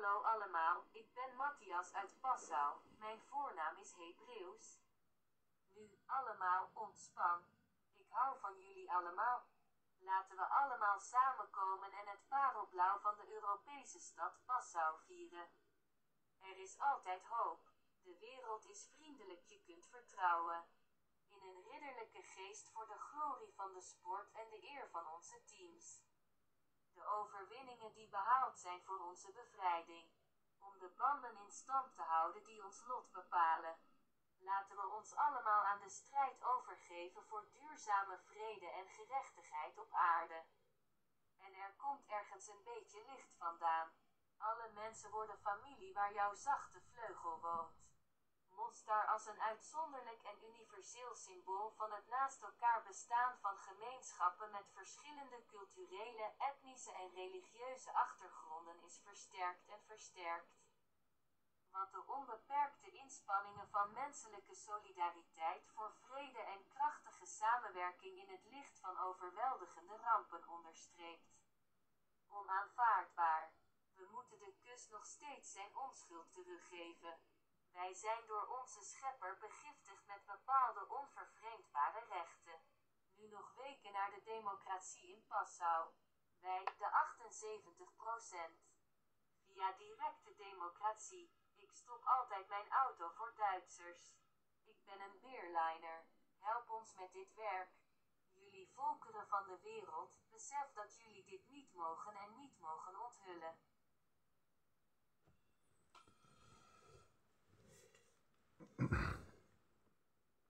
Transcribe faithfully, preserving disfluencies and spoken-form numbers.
Hallo allemaal, ik ben Matthias uit Passau. Mijn voornaam is Hebreeuws. Nu, allemaal, ontspan. Ik hou van jullie allemaal. Laten we allemaal samenkomen en het parelblauw van de Europese stad Passau vieren. Er is altijd hoop. De wereld is vriendelijk, je kunt vertrouwen. In een ridderlijke geest voor de glorie van de sport en de eer van onze teams. De overwinningen die behaald zijn voor onze bevrijding. Om de banden in stand te houden die ons lot bepalen. Laten we ons allemaal aan de strijd overgeven voor duurzame vrede en gerechtigheid op aarde. En er komt ergens een beetje licht vandaan. Alle mensen worden familie waar jouw zachte vleugel woont. Mostar als een uitzonderlijk en universeel symbool van het naast elkaar bestaan van gemeenschappen met verschillende culturele, etnische en religieuze achtergronden is versterkt en versterkt. Wat de onbeperkte inspanningen van menselijke solidariteit voor vrede en krachtige samenwerking in het licht van overweldigende rampen onderstreept. Onaanvaardbaar. We moeten de kus nog steeds zijn onschuld teruggeven. Wij zijn door onze schepper begiftigd met bepaalde onvervreemdbare rechten. Nu nog weken naar de democratie in Passau. Wij, de achtenzeventig procent. Via directe democratie. Ik stop altijd mijn auto voor Duitsers. Ik ben een beerliner. Help ons met dit werk. Jullie volkeren van de wereld, besef dat jullie dit niet mogen en niet mogen onthullen.